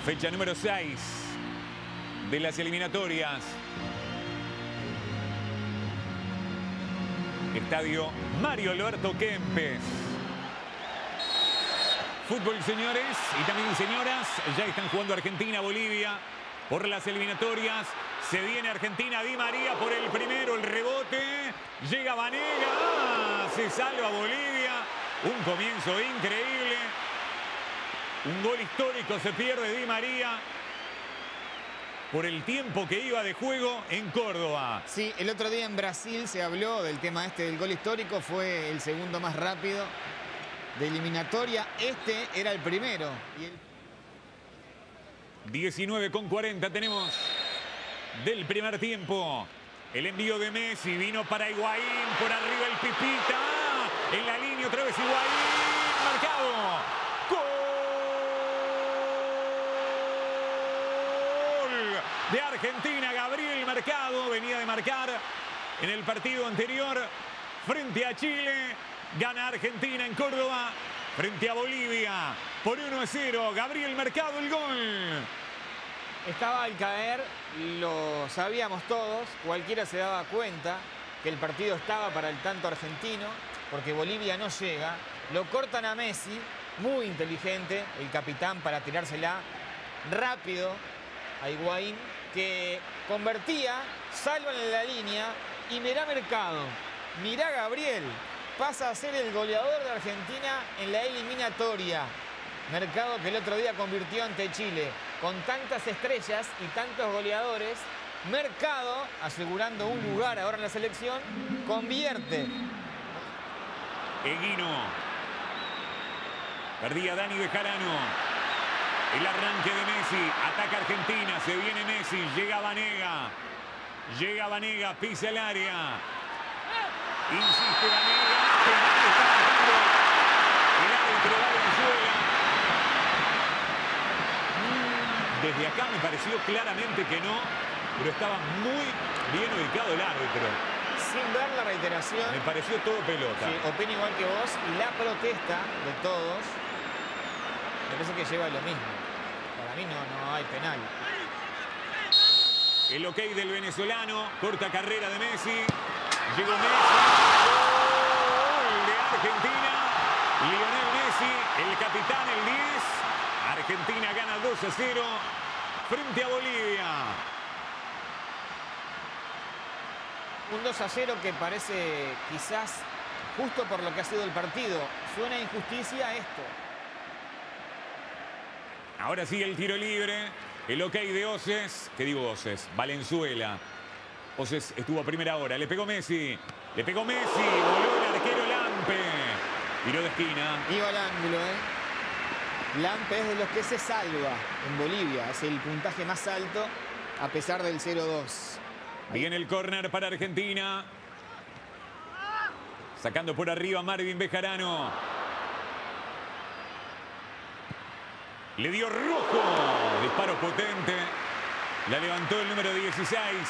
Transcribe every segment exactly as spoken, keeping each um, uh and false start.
Fecha número seis de las eliminatorias. Estadio Mario Alberto Kempes. Fútbol, señores, y también señoras. Ya están jugando Argentina, Bolivia por las eliminatorias. Se viene Argentina, Di María por el primero, el rebote. Llega Vanega, ¡ah! Se salva Bolivia. Un comienzo increíble. Un gol histórico se pierde Di María por el tiempo que iba de juego en Córdoba. Sí, el otro día en Brasil se habló del tema este del gol histórico. Fue el segundo más rápido de eliminatoria. Este era el primero. Y el... diecinueve con cuarenta tenemos del primer tiempo. El envío de Messi vino para Higuaín. Por arriba el Pipita. En la línea otra vez Higuaín. Marcado. De Argentina, Gabriel Mercado venía de marcar en el partido anterior frente a Chile. Gana Argentina en Córdoba frente a Bolivia por uno a cero. Gabriel Mercado, el gol. Estaba al caer, lo sabíamos todos, cualquiera se daba cuenta que el partido estaba para el tanto argentino, porque Bolivia no llega. Lo cortan a Messi, muy inteligente, el capitán, para tirársela rápido a Higuaín, que convertía, salvan en la línea, y mirá Mercado, mirá Gabriel, pasa a ser el goleador de Argentina en la eliminatoria. Mercado, que el otro día convirtió ante Chile, con tantas estrellas y tantos goleadores. Mercado, asegurando un lugar ahora en la selección, convierte. Eguino. Perdía Dani Bejarano. El arranque de Messi, ataca Argentina, se viene Messi, llega Vanega, llega Vanega, pisa el área, insiste Vanega, está marcando el árbitro Valenzuela. Desde acá me pareció claramente que no, pero estaba muy bien ubicado el árbitro. Sin ver la reiteración. Me pareció todo pelota. Sí, opino igual que vos, y la protesta de todos me parece que lleva lo mismo. Para mí no, no hay penal. El ok del venezolano, corta carrera de Messi. Llegó Messi. Gol de Argentina. Lionel Messi, el capitán, el diez. Argentina gana dos a cero frente a Bolivia. Un dos a cero que parece quizás justo por lo que ha sido el partido. Suena injusticia esto. Ahora sí el tiro libre, el ok de Oces, ¿qué digo Oces? Valenzuela. Oces estuvo a primera hora, le pegó Messi, le pegó Messi, voló el arquero Lampe. Tiro de esquina. Iba al ángulo, ¿eh? Lampe es de los que se salva en Bolivia, es el puntaje más alto a pesar del cero dos. Viene el córner para Argentina. Sacando por arriba Marvin Bejarano. Le dio rojo. Disparo potente. La levantó el número dieciséis.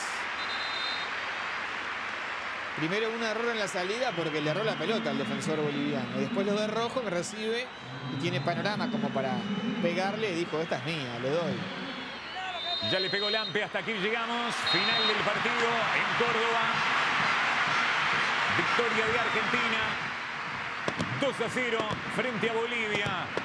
Primero un error en la salida porque le erró la pelota al defensor boliviano. Después lo de rojo que recibe y tiene panorama como para pegarle. Y dijo, esta es mía, le doy. Ya le pegó Lampe. Hasta aquí llegamos. Final del partido en Córdoba. Victoria de Argentina. dos a cero frente a Bolivia.